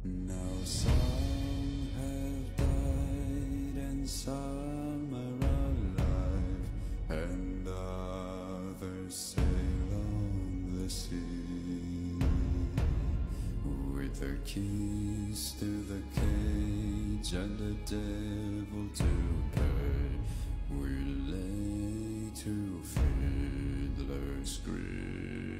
Now some have died and some are alive, and others sail on the sea. With their keys to the cage and the devil to pay, we lay to fiddler's grave.